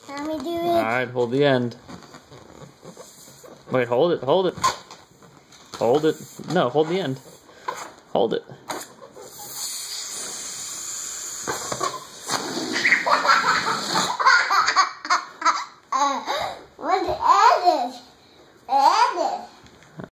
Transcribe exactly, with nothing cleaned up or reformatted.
Let me do it. Alright, hold the end. Wait, hold it, hold it. Hold it. No, hold the end. Hold it.